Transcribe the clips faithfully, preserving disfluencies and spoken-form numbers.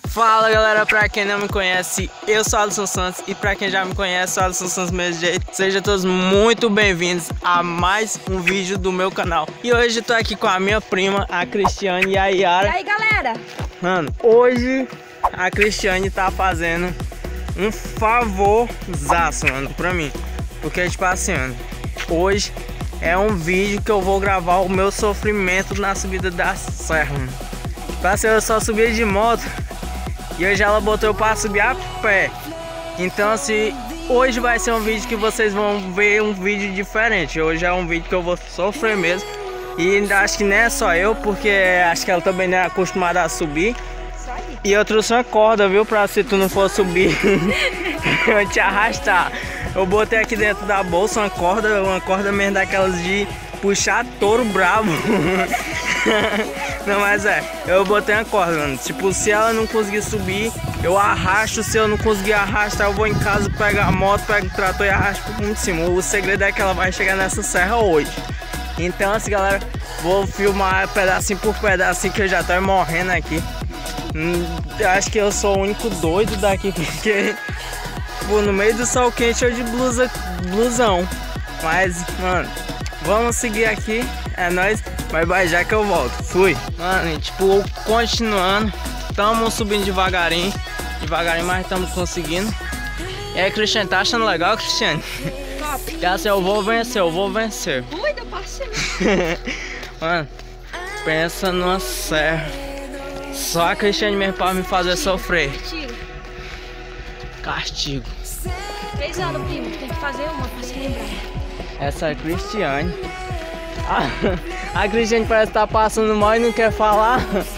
Fala galera, pra quem não me conhece, eu sou Alisson Santos. E pra quem já me conhece, sou Alisson Santos do mesmo jeito. Sejam todos muito bem-vindos a mais um vídeo do meu canal. E hoje eu tô aqui com a minha prima, a Cristiane e a Yara. E aí galera? Mano, hoje a Cristiane tá fazendo um favorzaço, mano, pra mim. Porque tipo assim, mano, hoje é um vídeo que eu vou gravar o meu sofrimento na subida da serra, mano. Tipo assim, eu só subia de moto e hoje ela botou pra subir a pé. Então assim, hoje vai ser um vídeo que vocês vão ver um vídeo diferente. Hoje é um vídeo que eu vou sofrer mesmo. E ainda acho que não é só eu, porque acho que ela também não é acostumada a subir. E eu trouxe uma corda, viu, pra se tu não for subir eu te arrastar. Eu botei aqui dentro da bolsa uma corda, uma corda mesmo daquelas de puxar touro bravo. Não, mas é, eu botei uma corda, mano. Tipo, se ela não conseguir subir, eu arrasto. Se eu não conseguir arrastar, eu vou em casa, pego a moto, pego o trator e arrasto por de cima. O segredo é que ela vai chegar nessa serra hoje. Então assim, galera, vou filmar pedacinho por pedacinho, que eu já tô morrendo aqui. hum, Acho que eu sou o único doido daqui, porque pô, no meio do sol quente eu de blusa, blusão. Mas, mano, vamos seguir aqui. É nóis, bye bye, já que eu volto. Fui. Mano, e, tipo, continuando. Tamo subindo devagarinho. Devagarinho, mas estamos conseguindo. E aí, Cristiane, tá achando legal, Cristiane? Top. E assim, eu vou vencer, eu vou vencer. Cuida, parceiro. Mano, pensa numa serra. Só a Cristiane mesmo pra me fazer sofrer. Castigo. Castigo. Três anos, primo. Tem que fazer uma pra se lembrar. Essa é a Cristiane. A, a Cristiane parece que tá passando mal e não quer falar.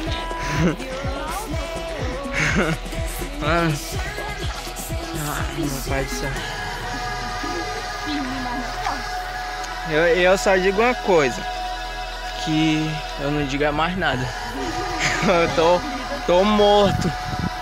Mano. Ai, meu pai do céu. Eu, eu só digo uma coisa. Que eu não digo mais nada. Eu tô, tô morto.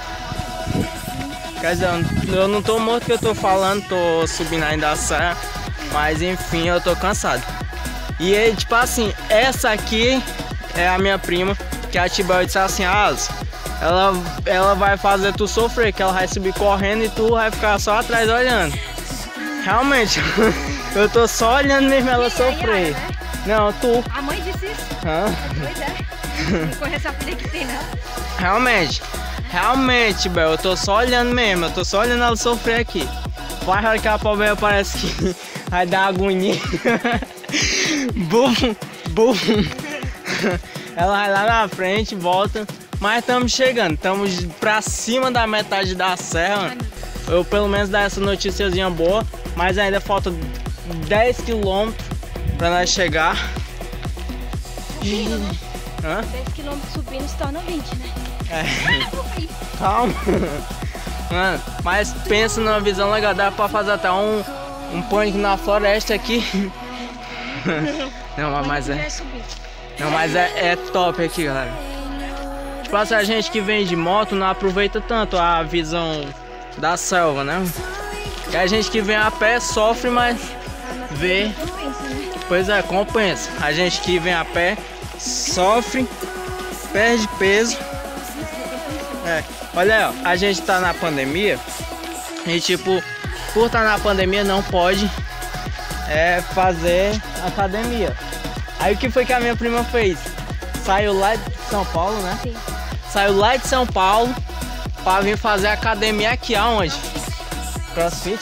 Quer dizer, eu não tô morto que eu tô falando, tô subindo ainda a serra. Mas enfim, eu tô cansado. E aí, tipo assim, essa aqui é a minha prima, que a Tibel disse assim, ah, ela, ela vai fazer tu sofrer, que ela vai subir correndo e tu vai ficar só atrás olhando. Realmente, eu tô só olhando mesmo ela sofrer. Não, tu. A mãe disse isso? Hã? Pois é. Não conhece a filha que tem, não? Realmente, realmente, Bel, eu tô só olhando mesmo, eu tô só olhando ela sofrer aqui. Vai arrancar a problema, parece que vai dar agonia. Bum, bum. Ela vai lá na frente, volta. Mas estamos chegando, estamos pra cima da metade da serra. Eu pelo menos dar essa noticiazinha boa. Mas ainda falta dez quilômetros pra nós chegar. E... Hã? dez quilômetros subindo se torna vinte, né? É. Calma. Mano, mas pensa numa visão legal. Dá pra fazer até um, um pânico na floresta aqui. Não, mas é. Não, mas é, é top aqui, galera. Tipo assim, a gente que vem de moto não aproveita tanto a visão da selva, né? E a gente que vem a pé sofre, mas vê. Pois é, compensa. A gente que vem a pé sofre, perde peso. É, olha aí, ó, a gente tá na pandemia. E tipo, por estar na pandemia não pode é, fazer academia. Aí o que foi que a minha prima fez? Saiu lá de São Paulo, né? Sim. Saiu lá de São Paulo pra vir fazer academia aqui aonde? CrossFit?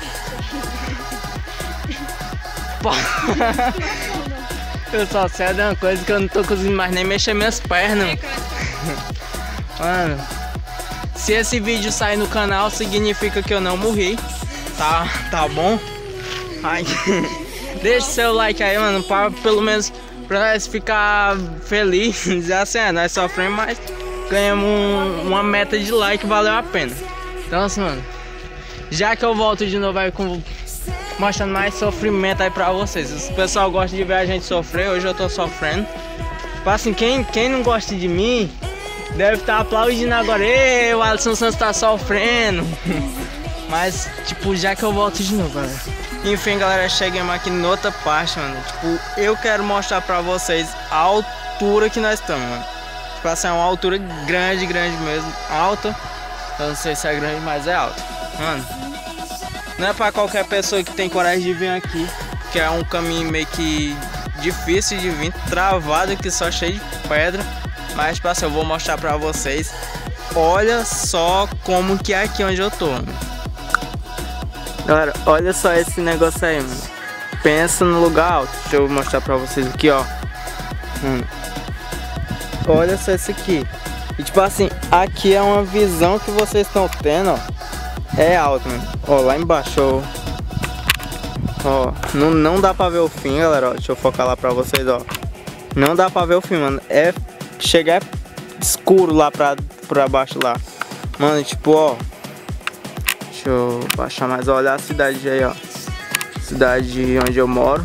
Eu só sei de uma coisa que eu não tô conseguindo mais nem mexer minhas pernas. Mano, se esse vídeo sair no canal significa que eu não morri. Tá, tá bom? Ai. Deixa seu like aí, mano, pra, pelo menos pra nós ficar feliz. Dizer assim, é, nós sofremos, mas ganhamos um, uma meta de like, valeu a pena. Então assim, mano, já que eu volto de novo aí com, mostrando mais sofrimento aí pra vocês. O pessoal gosta de ver a gente sofrer, hoje eu tô sofrendo. Tipo assim, quem, quem não gosta de mim deve estar aplaudindo agora. Ei, o Alisson Santos tá sofrendo. Mas, tipo, já que eu volto de novo, galera. Enfim, galera, chegamos aqui em outra parte, mano. Tipo, eu quero mostrar pra vocês a altura que nós estamos, mano. Tipo assim, é uma altura grande, grande mesmo. Alta. Eu não sei se é grande, mas é alta. Mano, não é pra qualquer pessoa que tem coragem de vir aqui. Que é um caminho meio que difícil de vir, travado aqui, só cheio de pedra. Mas tipo assim, eu vou mostrar pra vocês. Olha só como que é aqui onde eu tô, mano. Galera, olha só esse negócio aí, mano. Pensa no lugar alto. Deixa eu mostrar pra vocês aqui, ó. Hum. Olha só isso aqui. E tipo assim, aqui é uma visão que vocês estão tendo, ó. É alto, mano. Ó, lá embaixo, ó. Ó, não, não dá pra ver o fim, galera, ó. Deixa eu focar lá pra vocês, ó. Não dá pra ver o fim, mano. É... Chega é escuro lá pra, pra baixo lá. Mano, tipo, ó. Deixa eu baixar mais, olha a cidade aí, ó. Cidade onde eu moro.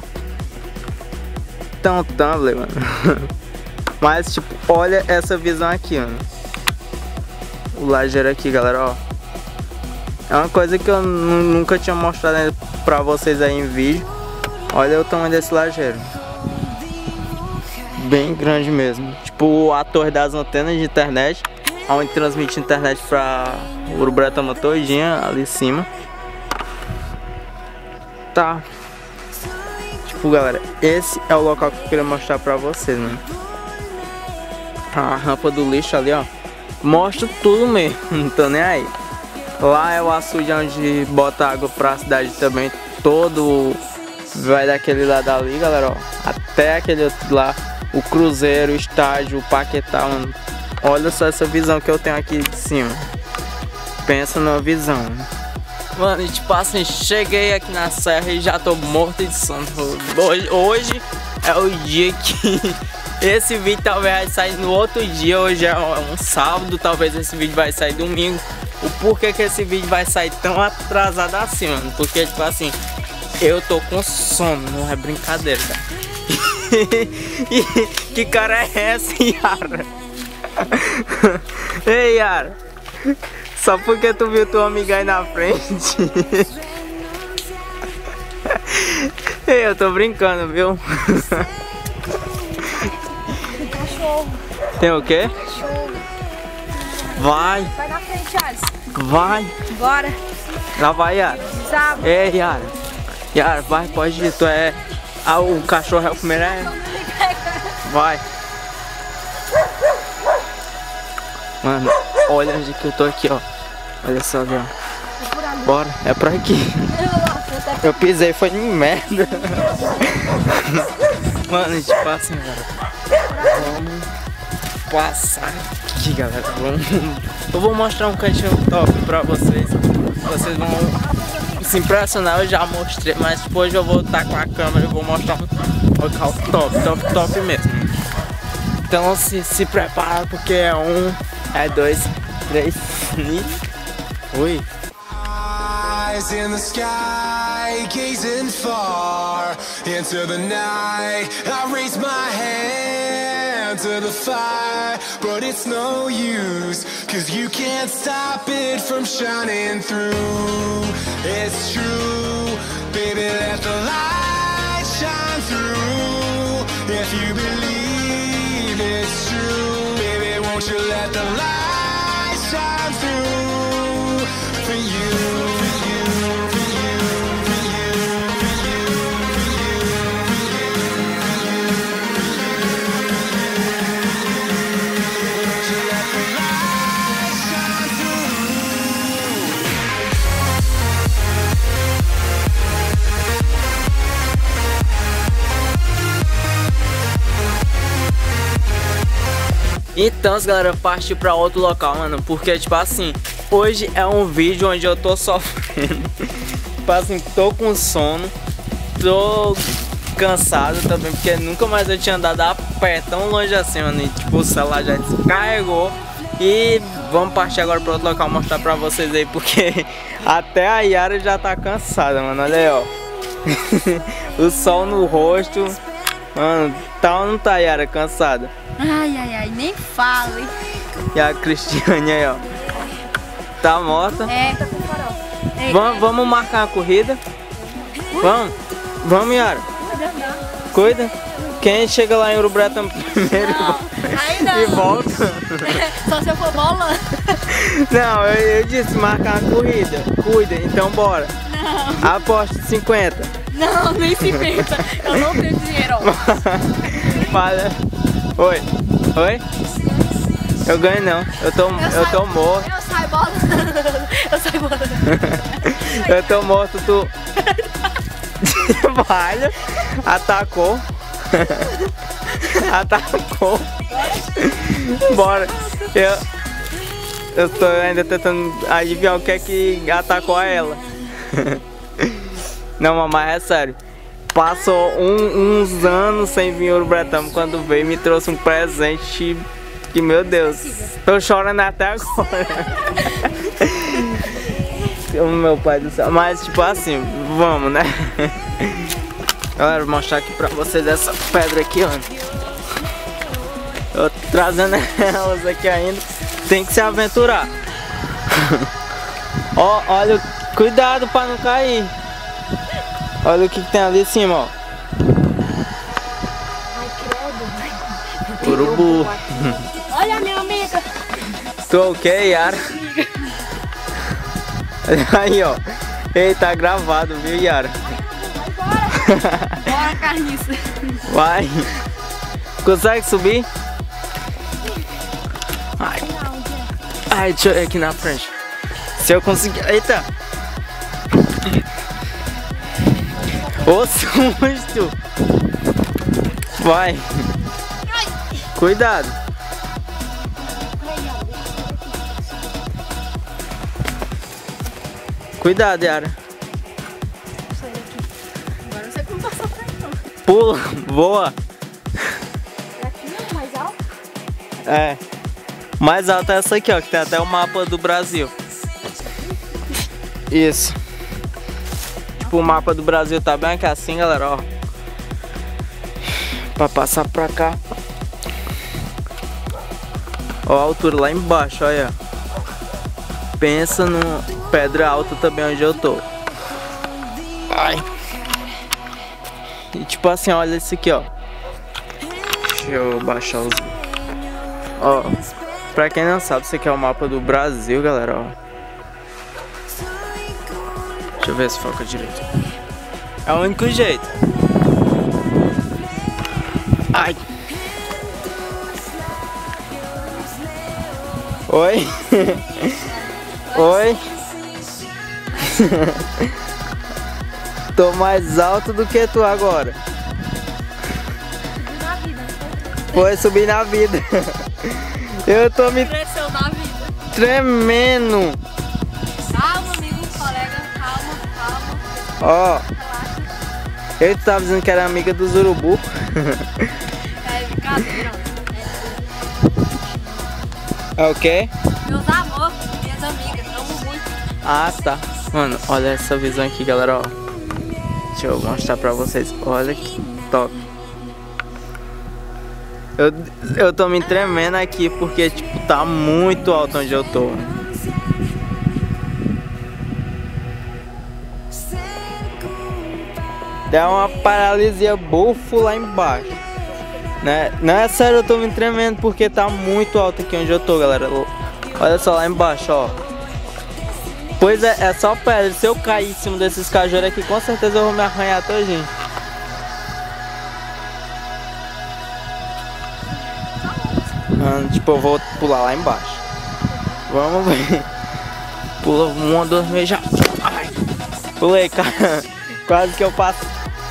Tão Tumblr, mano. Mas, tipo, olha essa visão aqui, mano. O lajeiro aqui, galera, ó. É uma coisa que eu nunca tinha mostrado pra vocês aí em vídeo. Olha o tamanho desse lajeiro. Bem grande mesmo. Tipo a torre das antenas de internet, onde transmite internet pra Uruburetama todinha ali em cima. Tá. Tipo, galera, esse é o local que eu queria mostrar pra vocês, mano. A rampa do lixo ali, ó. Mostra tudo mesmo, não tô nem aí. Lá é o açude onde bota água pra cidade também. Todo vai daquele lado ali, galera, ó. Até aquele outro lá. O cruzeiro, o estádio, o Paquetá, mano. Olha só essa visão que eu tenho aqui de cima. Pensa numa visão, mano. Mano, e tipo assim, cheguei aqui na serra e já tô morto de sono. Hoje, hoje é o dia que esse vídeo talvez vai sair no outro dia. Hoje é um sábado, talvez esse vídeo vai sair domingo. O porquê que esse vídeo vai sair tão atrasado assim, mano? Porque tipo assim, eu tô com sono, não é brincadeira, cara. Que cara é essa, Yara? Ei, Yara, só porque tu viu tua amiga aí na frente. Ei, eu tô brincando, viu? Tem cachorro. Tem o quê? Cachorro. Vai. Vai na frente, Alisson. Vai. Bora. Lá vai, Yara. Sabe? Ei, Yara. Yara, vai, pode ir. Tu é... Ah, o cachorro é o primeiro, é? Vai. Mano, olha onde que eu tô aqui, ó. Olha só ali, ó. Bora, é por aqui. Eu pisei, foi em merda. Mano, tipo assim, galera. Vamos passar aqui, galera. Vamos... Eu vou mostrar um cantinho top pra vocês. Vocês vão se impressionar, eu já mostrei, mas depois eu vou estar com a câmera e vou mostrar um local top, top, top mesmo. Então se, se prepara porque é um, é dois, três e... Ui! Eyes in the sky, gazing far into the night. I raise my hand to the fire, but it's no use, cause you can't stop it from shining through. It's true, baby, let the light shine through. If you believe it's true, baby, won't you let the light shine through for you. Então, galera, parti pra outro local, mano. Porque, tipo assim, hoje é um vídeo onde eu tô sofrendo. Tipo assim, tô com sono. Tô cansado também, porque nunca mais eu tinha andado a pé tão longe assim, mano. E, tipo, o celular já descarregou. E vamos partir agora pra outro local mostrar pra vocês aí. Porque até a Yara já tá cansada, mano. Olha aí, ó. O sol no rosto. Mano, tá ou não tá, Yara, cansada? Ai, ai, ai, nem fale. E a Cristiane aí, ó. Tá morta? É, tá com farol. Ei, Vamos, vamos marcar uma corrida? Vamos? Vamos, Yara? Cuida, não. Cuida? Quem chega lá em Uruburetama primeiro Não, aí não. e volta. Só se eu for bolando. Não, eu, eu disse marcar uma corrida. Cuida, então bora. Não, Aposta cinquenta. não, nem cinquenta. Eu não tenho dinheiro, ó. Fala. Oi. Oi? Eu ganho não. Eu tô, eu saio- tô morto. Eu saio bolando. Eu saio bolando. Eu tô morto, tu. Valha. Atacou. Atacou. Bora. Eu, eu tô ainda tentando adivinhar o que é que atacou a ela. Não, mamãe, é sério. Passou um- uns anos sem vir em Uruburetama. Quando veio, me trouxe um presente que, meu Deus, tô chorando até agora. Oh, meu pai do céu. Mas, tipo assim, vamos, né? Galera, vou mostrar aqui pra vocês essa pedra aqui, ó. Eu tô trazendo elas aqui ainda. Tem que se aventurar. Ó, olha, cuidado pra não cair. Olha o que, que tem ali em cima, ó. Ai, credo. Urubu. Olha, minha amiga. Tô ok, Yara? Olha aí, ó. Ei, tá gravado, viu, Yara? Bora, carniça. Vai. Consegue subir? Ai. Ai, deixa eu ir aqui na frente. Se eu conseguir... Eita! Ô susto! Vai! Cuidado! Cuidado, Yara! Agora não sei como passar pra aí, não. Pula! Voa! É aqui mesmo, mais alto? É. Mais alta é essa aqui, ó, que tem até o mapa do Brasil. Isso. Tipo, o mapa do Brasil tá bem aqui assim, galera, ó. Pra passar pra cá. Ó a altura lá embaixo, olha. Pensa no pedra alta também onde eu tô. Ai. E tipo assim, olha isso aqui, ó. Deixa eu baixar os... Ó, pra quem não sabe, isso aqui é o mapa do Brasil, galera, ó. Deixa eu ver se foca direito. É o único jeito. Ai. Oi. Oi. Tô mais alto do que tu agora. Na vida. Foi subir na vida. Eu tô me Cresceu na vida. tremendo. Calma, amigo, colega. Calma, calma. Ó, Relaxa. eu tava dizendo que era amiga dos urubu. É brincadeira. É o quê? Meus amores, minhas amigas, amo muito. Ah, tá. Mano, olha essa visão aqui, galera, ó. Deixa eu mostrar pra vocês. Olha que top. Eu, eu tô me tremendo aqui porque, tipo, tá muito alto onde eu tô. Dá uma paralisia bufo lá embaixo. Né? Não é sério, eu tô me tremendo porque tá muito alto aqui onde eu tô, galera. Olha só lá embaixo, ó. Pois é, é só pedra. Se eu cair em cima desses cajueiros aqui, com certeza eu vou me arranhar todinho. Mano, tipo, eu vou pular lá embaixo. Vamos ver. Pula uma, duas, três, já. Ai. Pulei, cara. Quase que eu passo.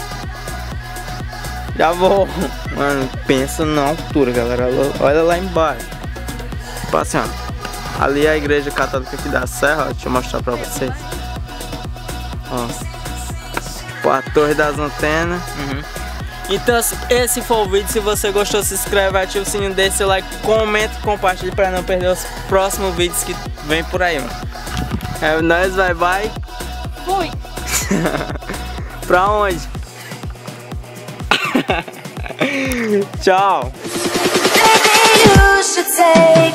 Já vou. Mano, pensa na altura, galera. Olha lá embaixo. Tipo assim, ó. Ali é a igreja católica aqui da Serra, ó. Deixa eu mostrar pra vocês. Ó. Tipo, a torre das antenas. Uhum. Então, esse foi o vídeo. Se você gostou, se inscreve, ativa o sininho, deixa seu like, comenta e compartilha pra não perder os próximos vídeos que vem por aí, mano. É nóis, bye bye. Fui. Pra onde? Tchau. Maybe you should take